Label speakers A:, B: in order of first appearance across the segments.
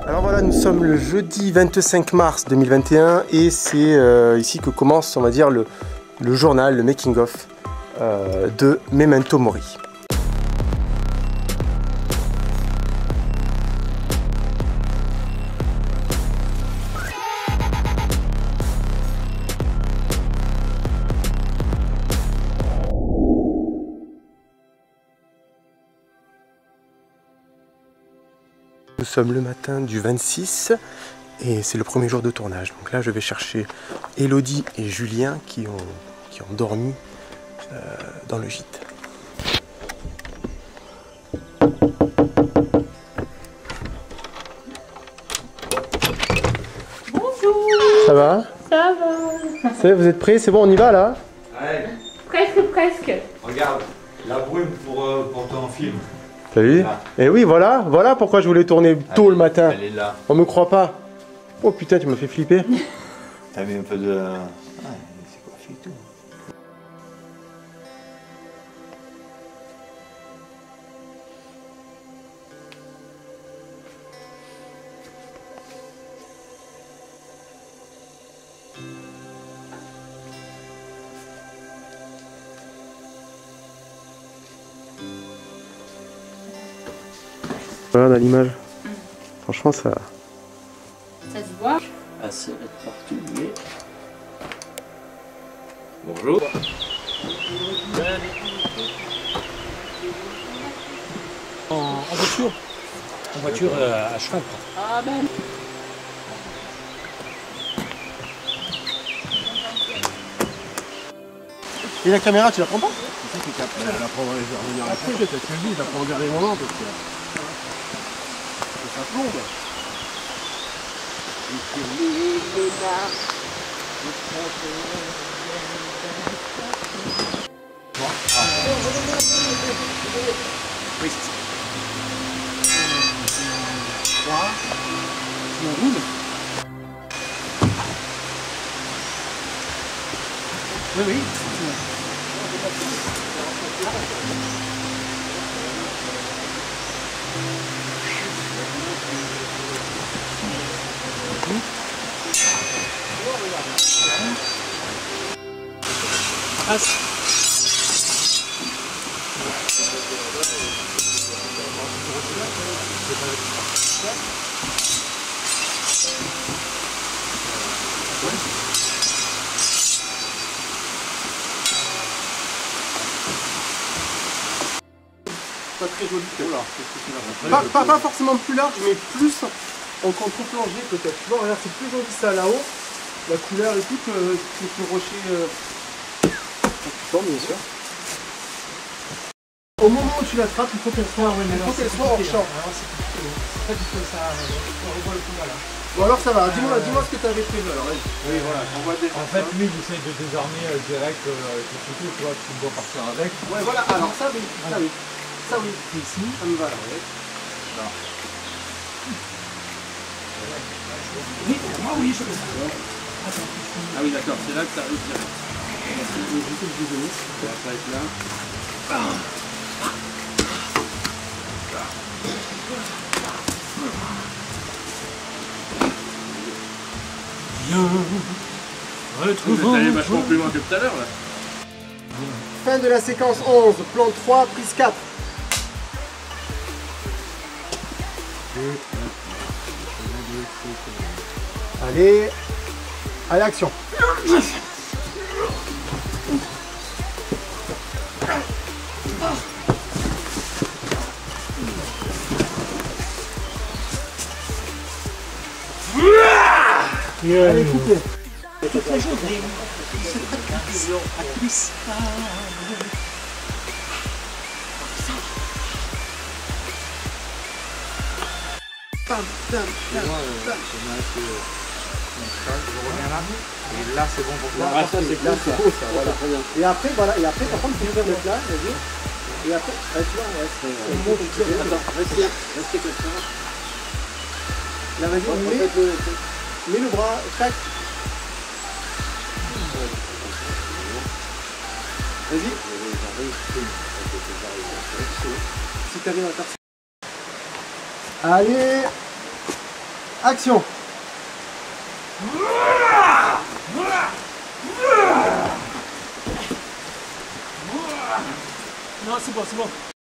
A: Alors voilà, nous sommes le jeudi 25 mars 2021 et c'est ici que commence, on va dire, le journal, le making-of de Memento Mori. Nous sommes le matin du 26 et c'est le premier jour de tournage. Donc là, je vais chercher Elodie et Julien qui ont dormi dans le gîte.
B: Bonjour.
A: Ça va?
B: Ça va.
A: Vous êtes prêts? C'est bon, on y va là?
C: Ouais.
B: Presque.
C: Regarde, la brume pour ton film.
A: T'as vu? Et oui, voilà pourquoi je voulais tourner tôt le matin.
C: Elle est là.
A: On me croit pas. Oh putain, tu m'as fait flipper.
C: T'as mis un peu de... Ah, c'est coiffé et tout.
A: Voilà l'image. Franchement, ça...
B: Ça se voit.
C: Assez partout, oui. Bonjour.
D: En voiture. En voiture à cheval.
B: Ah ben.
A: Et la caméra, tu la prends pas?
E: C'est ça qui capte, elle apprend à revenir après, peut-être que je dis, elle apprend au dernier moment parce que ça plombe.
D: Oui, c'est ça. 3. Tu enroules. Oui, oui. Passe.
E: Pas très joli. Pas forcément plus large, mais plus en contre-plongée peut-être. Tu vois, regarde, c'est plus joli ça là-haut. La couleur et tout que le rocher. Bien sûr. Au moment où tu l'attrapes, il faut qu'elle soit, hors champ.
D: C'est pas du tout ça. On revoit le coup là.
E: Bon alors ça va, dis-moi ce que tu avais prévu alors. Oui, voilà, on voit déjà.
D: En fait, lui, il essaye de désarmer direct avec le couteau, tu vois, tu dois partir avec.
E: Ouais, voilà, alors ça oui, ça oui. Ça oui,
D: Ici.
E: ça me va alors, oui.
D: Oui, moi, oui, je fais ça.
E: Ah oui, d'accord, c'est là que ça arrive direct. Ça va pas être là.
D: Retrouvons.
E: Vous allez vachement plus loin que tout à l'heure là. Fin de la séquence 11, plan 3, prise 4. Allez, allez, action. Allez, coupez.
C: Et là, c'est bon pour toi.
E: Ah, ça, c'est là, c'est beau, ça, voilà. Et après, voilà, et après, par contre, il faut faire le plat, vas-y. Et après, tu vois, ouais, c'est bon, attends, restez comme ça. Là, vas-y, mets le bras, tac. Vas-y. Si t'arrives à faire ça. Allez. Action.
D: Non, c'est bon, c'est bon.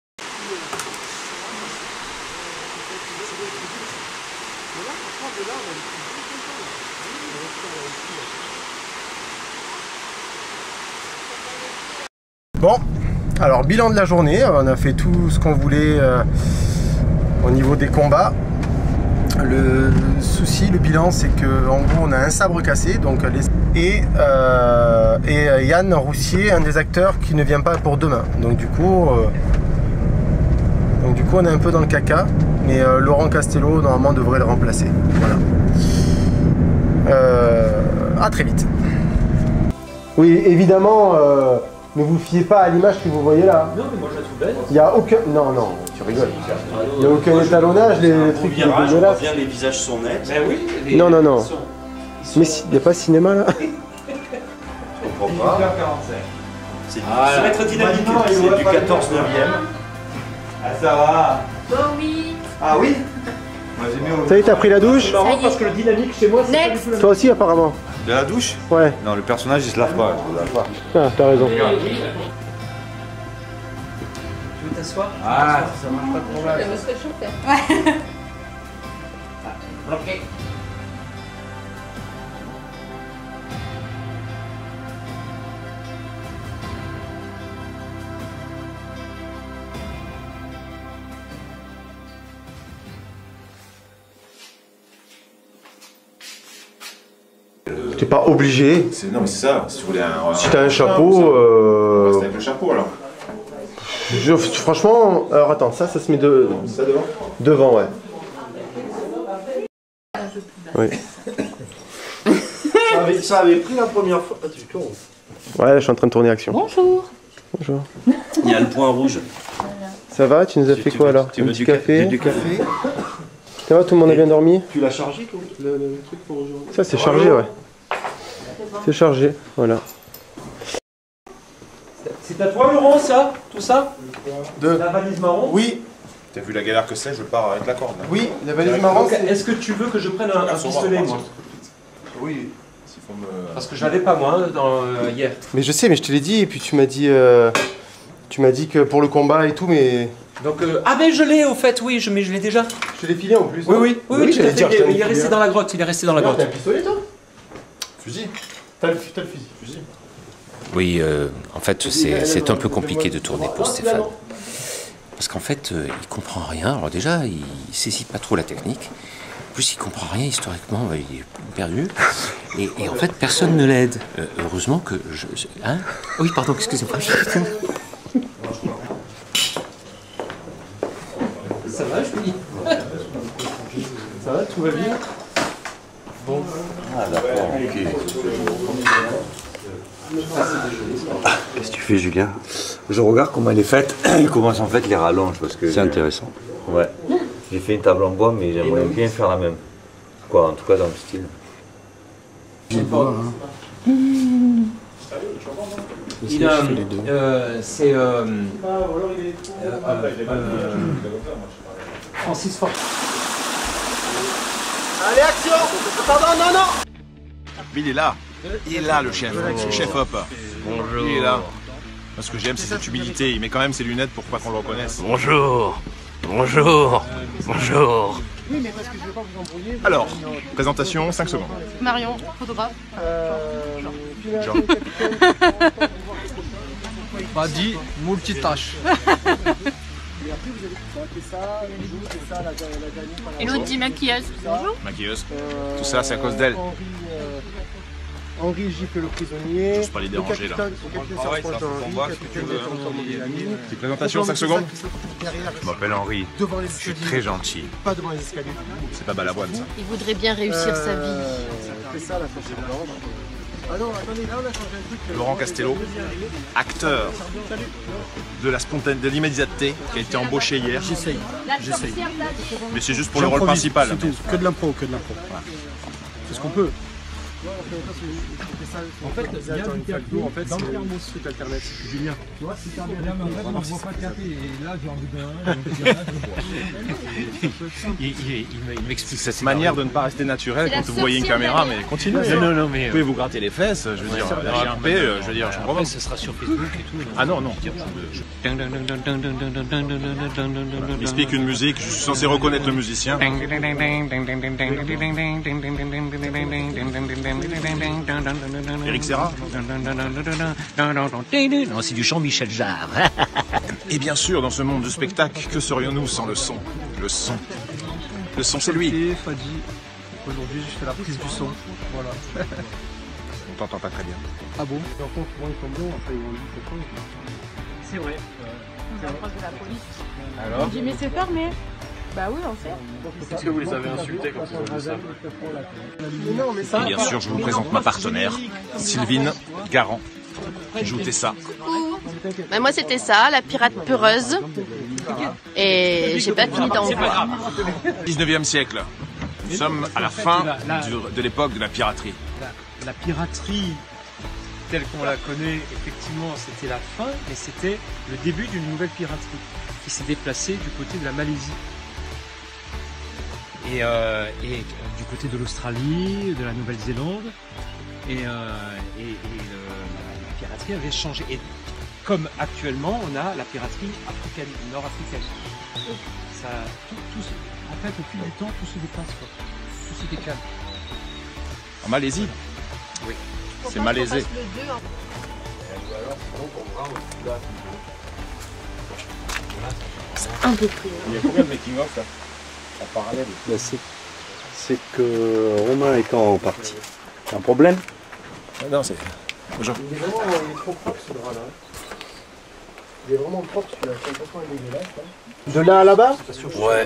A: Bon, alors bilan de la journée, on a fait tout ce qu'on voulait au niveau des combats. Le souci, le bilan, c'est que en gros on a un sabre cassé, donc et Yann Roussier, un des acteurs qui ne vient pas pour demain. Donc du coup on est un peu dans le caca, mais Laurent Castello normalement devrait le remplacer. Voilà. À très vite. Oui, évidemment. Ne vous fiez pas à l'image que vous voyez là.
D: Non, mais moi je la trouve belle.
A: Il n'y a aucun... Non, non, tu rigoles. Il n'y a aucun étalonnage, les trucs
F: virage, on
A: dégueulasses.
F: voit bien les visages sont nets.
D: Ben oui.
A: Non, non, non. Mais il n'y a pas de cinéma là.
F: Je comprends pas.
D: 1h45.
F: C'est ça va être dynamique, c'est du 14 9e.
D: Ah, ça va.
B: Oh oui.
C: Ah oui? Moi j'ai mis au...
A: Ça y est, t'as pris la douche?
D: C'est marrant parce que le dynamique chez moi, c'est pas du tout la
A: Toi aussi apparemment.
C: De la douche?
A: Ouais.
C: Non, le personnage il se lave pas. Il se lave pas.
A: Ah, t'as raison.
D: Tu veux t'asseoir? Ah, ça marche pas trop mal.
B: Ça me serait chaud.
D: Bloqué.
A: T'es pas obligé.
C: Non mais c'est ça, si tu voulais un...
A: Si t'as un chapeau...
C: Reste avec le chapeau alors.
A: Franchement... Alors attends, ça se met
C: Ça devant?
A: devant, ouais. Oui.
F: Ça avait pris la première fois. Ah, tu tournes.
A: Ouais, je suis en train de tourner action.
B: Bonjour.
A: Bonjour.
F: Il y a le point rouge.
A: Ça va? Tu nous as fait quoi alors?
F: Tu
A: Un
F: veux
A: petit
F: du
A: café?
F: Du café?
A: Ça va, tout le monde a bien dormi?
F: Tu l'as chargé toi, le truc pour aujourd'hui?
A: Ça c'est chargé, ouais. C'est chargé, voilà.
D: C'est à toi, Laurent, ça? Tout ça?
C: Deux.
D: La valise marron?
A: Oui,
C: T'as vu la galère que c'est, je pars avec la corde là.
A: oui, la valise marron.
D: Donc, est-ce que tu veux que je prenne un pistolet, moi?
C: Oui, s'il faut me...
D: Parce que je l'avais pas, moi, hier.
A: Mais je sais, mais je te l'ai dit, et puis tu m'as dit que pour le combat et tout, mais...
D: Donc, ah ben je l'ai, au fait, oui, mais je l'ai déjà.
A: Je te l'ai filé en plus.
D: Oui,
A: non?
D: oui, oui, tout à
A: j'allais
D: fait,
A: dire, je t'en ai
D: il est resté
A: filé
D: dans la grotte, il est resté dans la
A: un.
D: grotte.
A: T'as un pistolet toi?
C: Fusil.
A: T'as le fusil.
G: Oui, en fait, c'est un peu compliqué de tourner pour Stéphane. Parce qu'en fait, il comprend rien. Alors déjà, il saisit pas trop la technique. En plus, il comprend rien historiquement, il est perdu. Et en fait, personne ne l'aide. Heureusement que je... Hein? Oui, pardon, excusez-moi.
D: Ça va, Julie? Ça va, tout va bien? Bon.
F: Ah d'accord, ok. Qu'est-ce que tu fais, Julien? Je regarde comment elle est faite et comment en fait les rallonges parce que... C'est intéressant. Ouais. J'ai fait une table en bois mais j'aimerais bien faire la même. Quoi, en tout cas dans le style.
D: Il a... c'est... Francis Fort.
E: Allez, action. Pardon, non, non.
H: Il est là. Il est là, le chef. Le chef Hop. Bonjour. Il est là. Moi, ce que j'aime, c'est cette humilité. Il met quand même ses lunettes pour pas qu'on le reconnaisse.
G: Bonjour. Bonjour. Bonjour.
H: Alors, présentation, 5 secondes.
B: Marion, photographe.
H: Genre.
D: Badi, multitâche.
B: Elodie, maquilleuse. Bonjour.
H: Maquilleuse. Tout ça, c'est à cause d'elle.
A: Henri Gifle le prisonnier.
H: J'ose pas les déranger là. Petite présentation, 5 secondes. Je m'appelle Henri. Je suis très gentil.
A: Pas devant les escaliers.
H: C'est pas balavoine ça.
B: Il voudrait bien réussir sa vie.
A: C'est ça la façon. Ah non, attendez, là on a changé un truc.
H: Laurent Castello, acteur de la spontanéité, de l'immédiateté, qui a été embauché hier.
E: J'essaye.
H: Mais c'est juste pour le rôle principal.
E: C'est tout. Que de l'impro, que de l'impro. Voilà. C'est ce qu'on peut.
D: En fait, il y a du café en fait, dans le thermos. Truc alternatif. Julien. Tu vois, super bien. En fait, on ne boit pas de café. Et là, j'ai envie d'un. Il m'explique
H: Cette manière de ne pas rester naturel quand vous voyez une caméra, mais continuez.
D: Non, mais.
H: Vous pouvez vous gratter les fesses, je veux dire, RP, je veux dire, je comprends pas.
D: Ce sera sur Facebook et tout.
H: Ah non. Il explique une musique, je suis censé reconnaître le musicien. Eric Serra.
D: Non, c'est du chant Michel Jarre.
H: Et bien sûr, dans ce monde de spectacle, que serions-nous sans le son? Le son. Le son, c'est lui.
D: Fadi. Aujourd'hui, je fais la prise du son. Voilà.
H: On t'entend pas très bien.
D: Ah bon? Par contre, moi, ils sont bons, après, ils vont dire c'est vrai.
B: On approche de la police.
D: Alors?
B: On dit, mais c'est fermé. Bah oui, on sait.
D: Est-ce que vous les avez insultés quand ils ont dit ça?
E: Non, mais ça.
H: Et bien sûr, je vous présente ma partenaire, Sylvine Garand, qui joue Tessa.
B: Bah moi c'était ça, la pirate peureuse. Et j'ai pas fini d'en voir.
H: 19e siècle. Nous sommes à la fin de l'époque de la piraterie.
D: La piraterie telle qu'on la connaît, effectivement, c'était la fin, mais c'était le début d'une nouvelle piraterie qui s'est déplacée du côté de la Malaisie. Et du côté de l'Australie, de la Nouvelle-Zélande, la piraterie avait changé. Et comme actuellement, on a la piraterie africaine, nord-africaine. Ça, en fait, au fil du temps, tout se déplace, quoi. Tout se décale.
H: En Malaisie?
D: Oui.
H: C'est malaisé.
B: C'est un peu plus.
H: Il y a combien de making-of là? En parallèle?
I: C'est que Romain étant parti, c'est un problème.
H: Non, c'est... Bonjour.
E: Il est trop propre ce drap là. Il est vraiment propre celui-là, c'est complètement dégueulasse. De là à là-bas?
F: Ouais.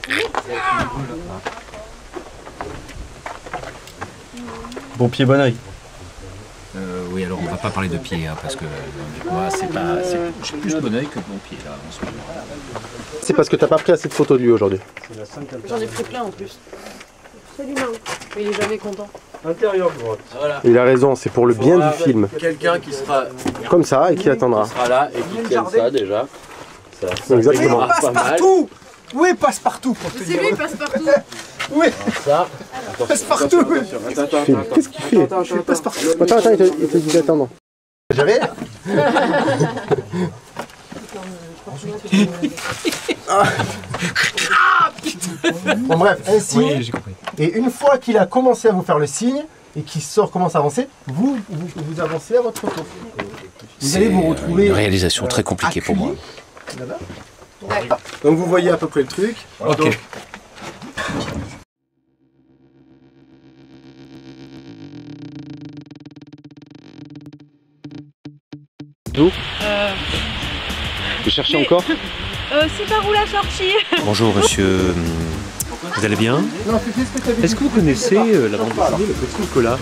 I: Bon pied, bon oeil.
D: Oui, alors on va pas parler de pied, hein, parce que moi, j'ai plus de bon oeil que de bon pied là en ce moment.
A: C'est parce que t'as pas pris assez de photos de lui aujourd'hui.
B: J'en ai pris plein en plus. Absolument. Mais il est jamais content.
I: Intérieur droite.
F: Voilà.
A: Il a raison, c'est pour le bien du film.
F: Quelqu'un qui sera
A: Comme ça et qui attendra.
F: là et qui tienne ça déjà. Ça
A: Exactement.
F: pas mal.
E: Oui, passe-partout pour te
B: C'est lui, il passe partout.
E: Oui,
F: Ça.
E: passe-partout.
A: Qu'est-ce qu'il fait?
E: Passe-partout.
A: Attends, il te dit d'attendre.
E: J'avais. Bon bref, un signe.
D: Oui, j'ai compris.
E: Et une fois qu'il a commencé à vous faire le signe et qu'il commence à avancer, vous avancez à votre photo. Vous allez vous retrouver.
G: Une réalisation très compliquée pour moi.
E: Là-bas. Donc vous voyez à peu près le truc.
D: Ok.
E: Donc,
I: Vous cherchez encore?
B: C'est par où la sortie?
G: Bonjour monsieur, vous allez bien?
E: non, c'était ce que tu avais
D: Est-ce que vous connaissez la bande dessinée Le Petit Nicolas?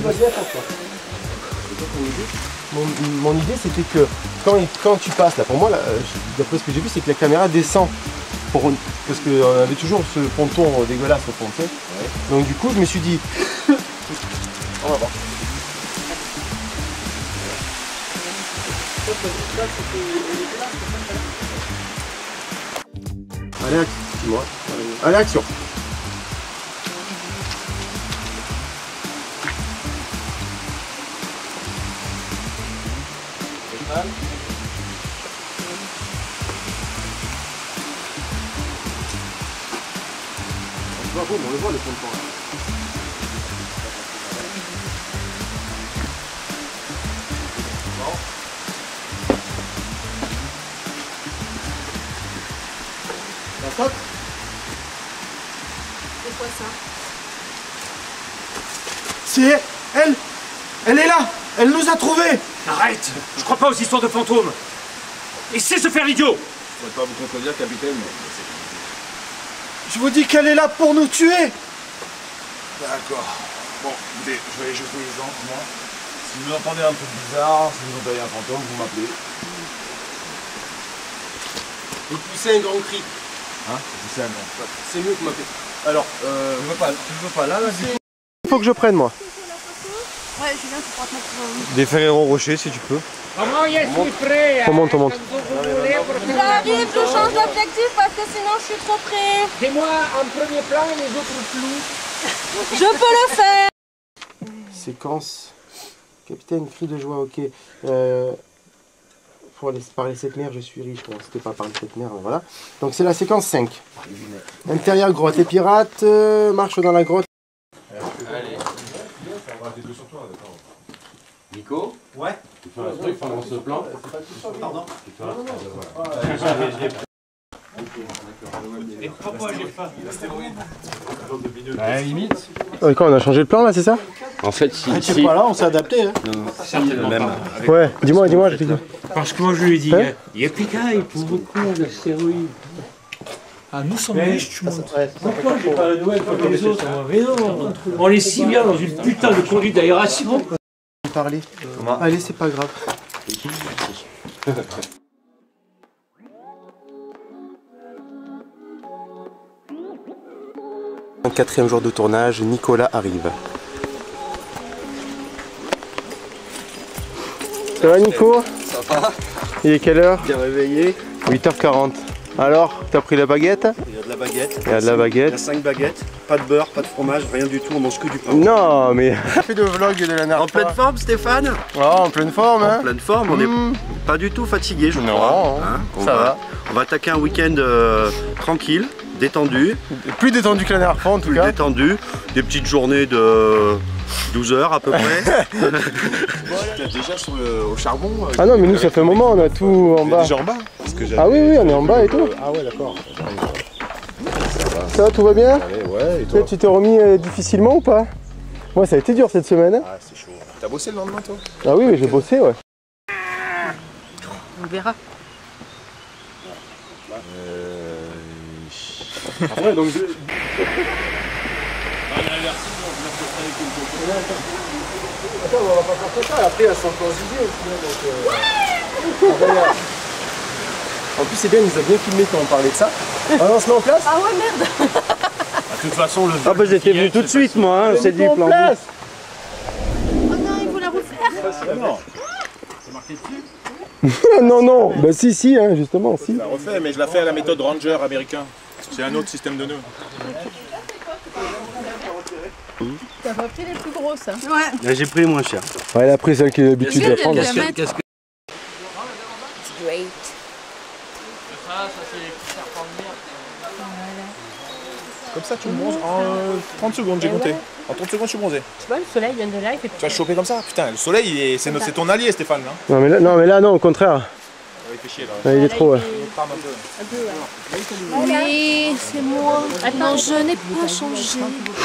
A: Mon idée c'était que quand tu passes là, pour moi, d'après ce que j'ai vu, c'est que la caméra descend. Parce qu'on avait toujours ce ponton dégueulasse au fond, tu sais. Donc du coup, je me suis dit, on va voir. Allez, dis-moi. Allez, action. On le voit le ponton là. La saute.
B: C'est quoi ça?
E: C'est elle. Elle est là. Elle nous a trouvés.
D: Arrête! Je crois pas aux histoires de fantômes! Et c'est se faire l'idiot!
H: Je ne pourrais pas vous contredire, capitaine, mais...
E: Je vous dis qu'elle est là pour nous tuer.
H: D'accord. Bon, écoutez, je vais aller jeter les gens, moi. Si vous entendez un truc bizarre, si vous entendez un fantôme, vous m'appelez.
A: Vous poussez un grand cri.
H: Hein? C'est un grand.
A: C'est mieux que m'appeler.
H: Alors, tu veux pas là, vas-y.
A: Il faut que je prenne moi.
B: Ouais, Julien, tu pourras te mettre...
I: Des Ferrero Rocher si tu peux.
A: On monte, on monte.
B: J'arrive, je change d'objectif parce que sinon je suis trop près.
J: Fais-moi un premier plan et les autres flous.
B: Je peux le faire.
E: Séquence. Capitaine, cri de joie, ok. Par les 7 mers, je suis riche. Bon, c'était pas par les 7 mers, voilà. Donc c'est la séquence 5. Intérieur grotte. Les pirates marchent dans la grotte.
H: Allez.
F: Nico?
H: Ouais.
F: Tu fais un truc pendant ce plan?
H: Pardon?
D: Et pourquoi j'ai pas
A: limite. Quand on a changé de plan là, c'est ça?
F: En fait, si.
E: Tu sais pas là, on s'est adapté. Hein.
F: Même.
A: Ouais, dis-moi, je t'écoute.
D: Parce que moi je lui ai dit, il y a quelqu'un, il faut beaucoup d'astéroïdes. Ah, nous sommes riches, tu montes. Pourquoi j'ai pas la nouvelle comme les autres? Mais non, on est si bien dans une putain de conduite d'aération.
E: Parler. Allez, c'est pas grave.
A: 4e jour de tournage, Nicolas arrive. Ça va Nico?
I: Ça va?
A: Il est quelle heure?
I: Bien réveillé.
A: 8h40. Alors, t'as pris la baguette?
I: Il y a de la baguette.
A: Il y a de la baguette.
I: Il y a 5 baguettes. Pas de beurre, pas de fromage, rien du tout, on mange que du pain.
A: Non, mais... On fait le vlog de la dernière
I: En pleine forme, Stéphane?
A: Oh, en pleine forme, hein?
I: En pleine forme, on n'est pas du tout fatigué, je crois. Hein,
A: ça va.
I: On va attaquer un week-end tranquille, détendu.
A: Plus détendu que la dernière fois, en tout cas.
I: Plus détendu. Des petites journées de 12 heures à peu près.
H: Déjà au charbon.
A: Ah non, mais nous, ça fait un moment, on a tout en bas.
H: Déjà en bas?
A: Ah oui, on est en bas et tout.
H: Ah ouais, d'accord.
A: Ça va, tout va bien?
H: Allez, ouais, et toi?
A: Tu t'es remis difficilement ou pas? Moi, ça a été dur cette semaine. Hein.
H: Ah, c'est chaud. T'as bossé le lendemain, toi?
A: Ah oui, j'ai bossé, ouais.
B: On verra.
H: Après, donc je...
E: Attends, on va pas faire ça. Après, elle s'en idée au final. Donc, en plus, c'est bien, il nous a bien filmé quand on parlait de ça. Alors, on se met en place?
B: Ah ouais, merde.
D: De toute façon, le...
I: Ah bah j'étais venu tout de suite moi, hein, c'est du plan.
B: Oh non, il faut la refaire.
H: Non.
D: C'est marqué dessus?
A: Non, bah si, hein, justement, si.
H: Je la refais, mais je la fais à la méthode Ranger américain. C'est un autre système de nœuds.
B: T'as pas pris les plus grosses, hein?
I: Là, j'ai pris les moins cher.
A: Ouais, elle a pris celle qui a l'habitude de prendre.
B: Great.
H: Comme ça, tu me bronzes en 30 secondes, j'ai compté. En 30 secondes, je suis bronzé.
B: Tu vois, le soleil vient de là, il fait...
H: Tu vas choper comme ça? Putain, le soleil, c'est ton allié, Stéphane. Hein.
A: Non, mais là, non, au contraire.
H: Il fait chier, là.
A: Ouais, il est trop...
B: Oui, c'est moi. Attends, je n'ai pas changé.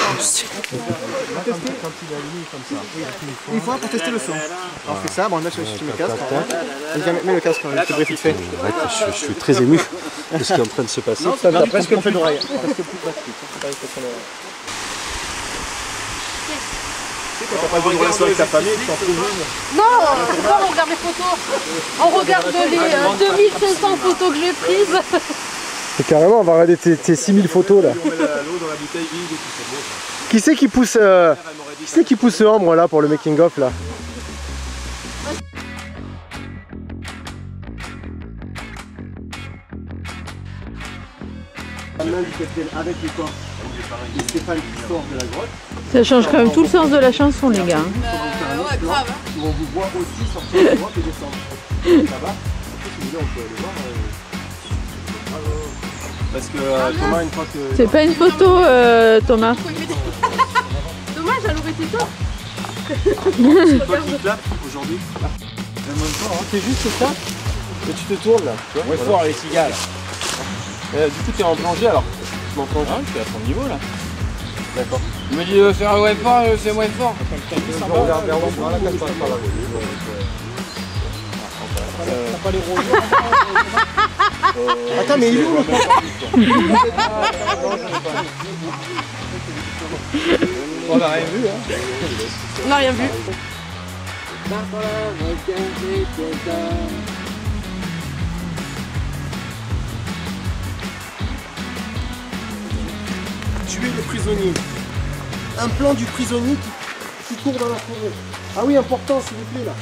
E: Une fois pour tester le son. On fait ça, bon, on met sur le casque. Mets le casque, je te bref vite fait.
I: Je suis très ému de ce qui est en train de se passer.
E: Non, t'as presque plus d'oreille. Presque plus plastique.
H: T'as pas de relation avec ta famille, tu t'en trouves une?
B: Non, pourquoi on regarde les photos? On regarde les 2500 photos que j'ai prises.
A: Et carrément, on va regarder tes 6000 photos là.
H: On met l'eau dans la bouteille vide et tout, c'est beau ça.
A: Qui c'est qui pousse ce Ambre là pour le making of là?
E: Avec les corps. Et Stéphane qui sort de la grotte.
K: Ça change quand même tout le sens de la chanson, les gars.
B: Ouais, grave.
E: Où on vous voit aussi sortir de la grotte et descendre. Là-bas. Si vous voulez, on peut aller voir. Parce que Thomas, une fois que...
K: C'est pas une photo, Thomas.
B: Dommage, elle aurait été top.
E: C'est toi qui clappe aujourd'hui. En même temps, tu fais juste ça et tu te tournes là. Tu vois,
D: Ouais, fort les cigales.
E: du coup, tu es en plongée alors. Tu m'en plonges.
D: Ah, je suis à son niveau là.
E: D'accord.
D: Il me dit de faire ouais fort, c'est moins fort.
E: On regarde vers l'ombre, là, quand par là. T'as pas les roses. Attends, mais il est où le
H: On n'a rien vu, hein.
B: On n'a rien vu.
E: Tuer le prisonnier. Un plan du prisonnier qui court dans la forêt. Ah oui, important, s'il vous plaît, là.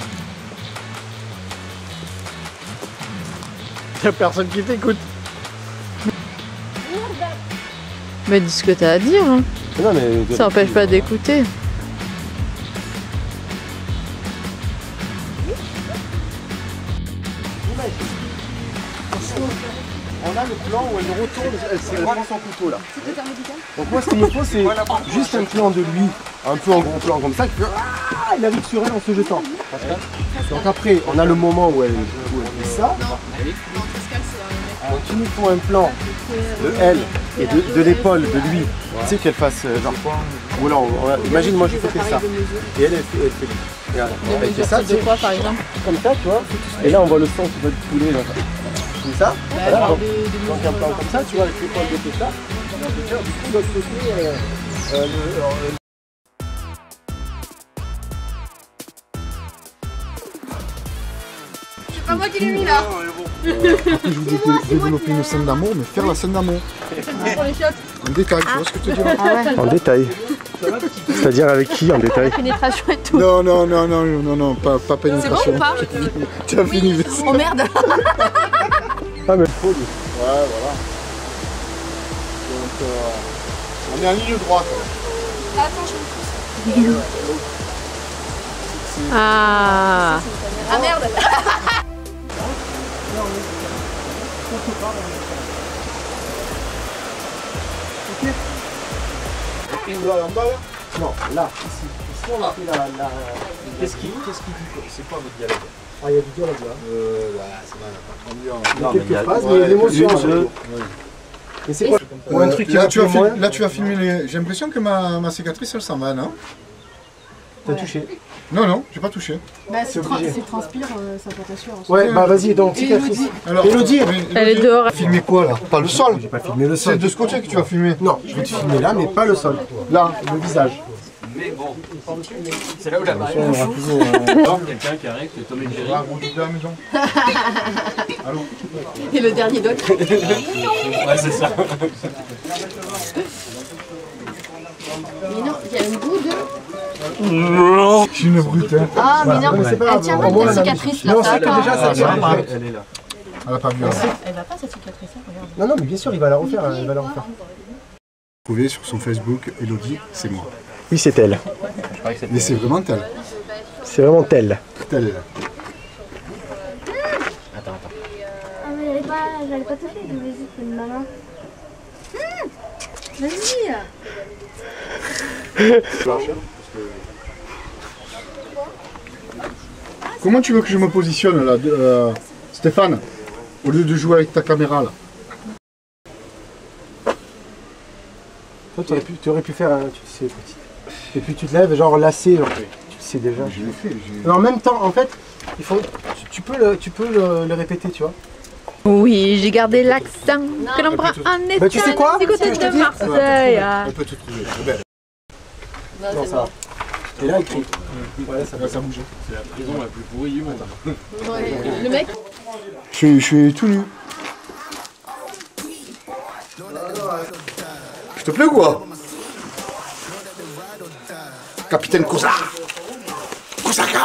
E: Y'a personne qui t'écoute.
K: Mais dis ce que t'as à dire. Hein.
A: Non, mais...
K: Ça n'empêche pas d'écouter.
E: On a le plan où elle retourne, elle prend son couteau là. Donc moi ce qu'il me faut c'est juste un plan de lui, un peu en gros plan comme ça, qui fait ah, il arrive sur elle en se jetant. Donc après on a le moment où elle fait ça. Donc il nous faut un plan de elle et de l'épaule de lui. Tu sais qu'elle fasse genre ou là imagine moi je fais ça. Et elle fait regarde, elle fait ça,
K: de quoi par exemple?
E: comme ça tu vois. Et là on voit le sang qui va couler là. Comme ça, voilà, donc un plan comme ça, tu vois, avec l'épaule de tout ça. Du coup, de l'autre côté,
B: C'est pas moi qui l'ai mis là.
L: Après, je voulais développer une scène d'amour, mais faire la scène d'amour.
B: Pour les chiottes.
L: En détail, tu vois ce que je te dis?
A: En détail. C'est-à-dire avec qui en détail?
K: Pénétration et tout.
L: Non, pas pénétration.
B: C'est bon ou pas?
L: Tu as fini.
B: Oh merde.
A: Ah mais...
L: Ouais, voilà. Donc, on est en ligne droite.
B: Attends, je me pousse.
K: Ah.
B: Ah merde.
E: en bas là? Non, là, ici. Ici on a fait la... Qu'est-ce qu'il dit? C'est quoi votre dialogue? Ah, il y a du dialogue là.
L: Ça va, pas trop bien.
E: Il y a quelques phrases, mais l'émotion. Mais c'est quoi? Ou un truc qui
L: là, tu as filmé les... J'ai l'impression que ma cicatrice, elle s'en va, non?
E: T'as touché?
L: Non, j'ai pas touché.
J: Bah, si transpire, ça peut t'assurer.
E: Ouais, bah vas-y, donc cicatrice.
L: Alors,
E: Elodie,
K: elle est dehors.
L: Filmer quoi là? Pas le sol?
E: J'ai pas filmé le sol.
L: C'est de ce côté que tu vas filmer?
E: Non, je vais te filmer là, mais pas le sol. Là, le visage.
D: Mais bon, c'est là où la barrière quelqu'un qui arrête le Tom et Jerry.
L: De la maison. Allô?
J: Et le dernier doc.
D: Ouais, c'est ça.
J: Mais non, il y a un goût de...
L: Je suis une brute, hein.
J: Ah, mais non, elle tient mal ta cicatrice là.
E: Non, c'est déjà ça.
L: Elle est là. Elle a pas vu.
J: Elle va pas cette cicatrice, regarde.
E: Non, mais bien sûr, il va la refaire.
L: Trouvé sur son Facebook, Elodie, c'est moi.
A: Oui, c'est elle.
L: Mais c'est vraiment elle.
A: C'est vraiment elle.
L: Elle.
M: Ah mais j'allais pas toucher, je voulais juste une maman. Vas-y.
L: Comment tu veux que je me positionne là, Stéphane? Au lieu de jouer avec ta caméra là.
E: Toi, tu aurais pu faire un... Tu sais, petit. Et puis tu te lèves, genre lacé, genre, tu le sais déjà.
L: Je l'ai fait.
E: Mais en même temps, en fait, il faut, tu peux le répéter, tu vois.
K: Oui, j'ai gardé l'accent que l'on prend en Espagne.
E: Bah tu sais quoi?
K: Du côté de Marseille.
L: On peut te trouver, c'est belle.
E: Non, ça va. Et là, écrit. Ouais, ça va bouger.
D: C'est la prison la plus pourrie du monde.
J: Le mec?
L: Je suis tout nu. Je te plais ou quoi? Capitaine Kosa. Kosaka.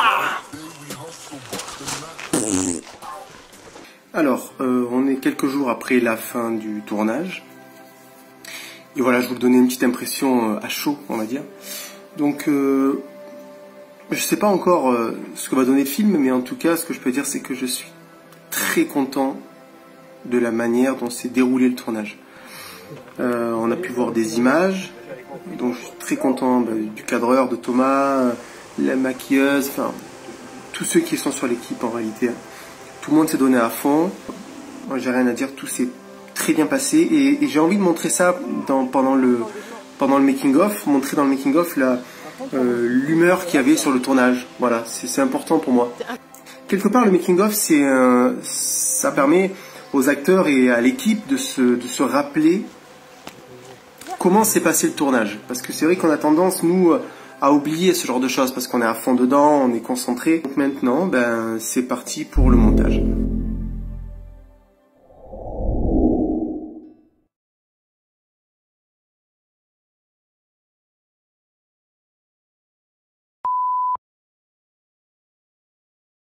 A: Alors, on est quelques jours après la fin du tournage. Et voilà, je vais vous donner une petite impression à chaud, on va dire. Donc, je sais pas encore ce que va donner le film, mais en tout cas, ce que je peux dire, c'est que je suis très content de la manière dont s'est déroulé le tournage. On a pu voir des images, donc je suis très content du cadreur, de Thomas, la maquilleuse, enfin, tous ceux qui sont sur l'équipe en réalité. Tout le monde s'est donné à fond. Moi, j'ai rien à dire, tout s'est très bien passé et j'ai envie de montrer ça pendant le making-of, montrer dans le making-of l'humeur qu'il y avait sur le tournage. Voilà, c'est important pour moi. Quelque part, le making-of, ça permet aux acteurs et à l'équipe de se rappeler comment s'est passé le tournage. Parce que c'est vrai qu'on a tendance, nous, à oublier ce genre de choses parce qu'on est à fond dedans, on est concentré. Donc maintenant, c'est parti pour le montage.